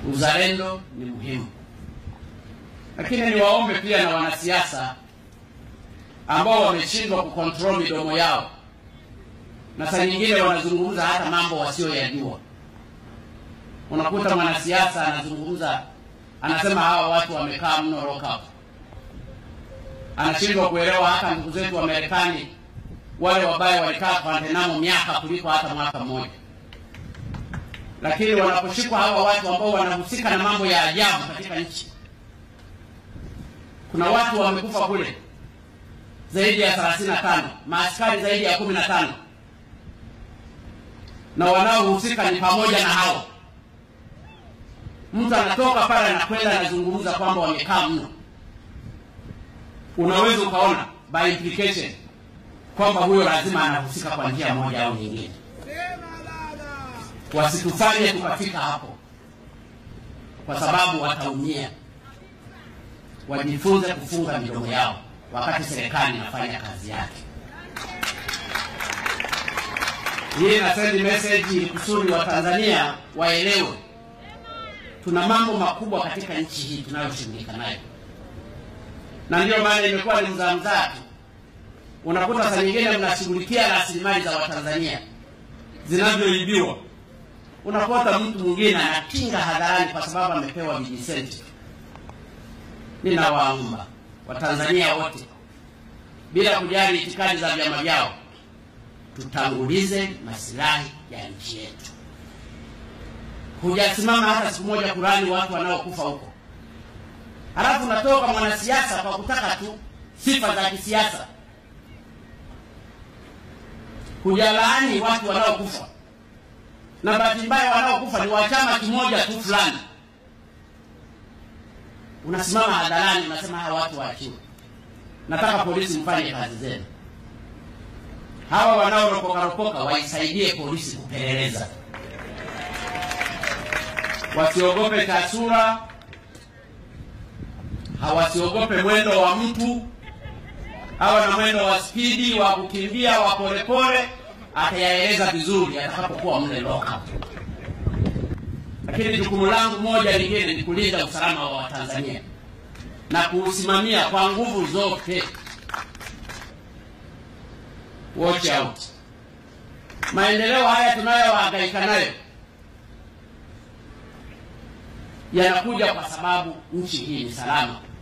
Uzalendo ni muhimu. Lakini niwaombe pia na wanasiasa ambao wameshindwa kukontrol midomo yao, na saa nyingine wanazungumza hata mambo wasioyajua. Unakuta mwanasiasa anazungumza, anasema hawa watu wamekaa mno lock up. Anashindwa kuelewa hata ndugu zetu wa Marekani wale wabaya walikaa Guantanamo miaka kuliko hata mwaka mmoja. Lakini wanaposhikwa hawa watu ambao wanahusika na mambo ya ajabu katika nchi, kuna watu wamekufa kule zaidi ya 35, maaskari zaidi ya 15, na wanaohusika ni pamoja na hao. Mtu anatoka pale na kwenda anazungumza kwamba wamekaa mno. Unaweza ukaona by implication kwamba huyo lazima anahusika kwa njia moja au nyingine. Wasitufanye tukafika hapo, kwa sababu wataumia. Wajifunze kufunga midomo yao wakati serikali inafanya kazi yake. Hii na send message ili kusudi wa Tanzania waelewe tuna mambo makubwa katika nchi hii tunayoshughulika nayo. Na ndio maana imekuwa ni mzamzaa tu. Unakuta saa nyingine mnashughulikia rasilimali za Watanzania zinavyoibiwa. Unakuta mtu mwingine anakinga hadharani kwa sababu amepewa vijisenti. Ninawaomba Watanzania wote bila kujali itikadi za vyama vyao, tutangulize maslahi ya nchi yetu. Hujasimama hata siku moja Kurani watu wanaokufa huko. Halafu natoka mwanasiasa kwa kutaka tu sifa za kisiasa. Hujalaani watu wanaokufa. Na bahati mbaya wanaokufa ni wa chama kimoja tu fulani. Unasimama hadharani unasema hawa watu waachiwe. Nataka polisi mfanye kazi zenu. Hawa wanaoropoka waisaidie polisi kupeleleza. Wasiogope tasura, hawasiogope mwendo wa mtu. Hawa na mwendo wa spidi, wa kukimbia, wa polepole, atayaeleza vizuri atakapokuwa mle loka. Lakini jukumu langu moja lingine ni kulinda usalama wa Watanzania na kuusimamia kwa nguvu zote. Watch out. Maendeleo haya tunayohangaika nayo yanakuja kwa sababu nchi hii ni salama.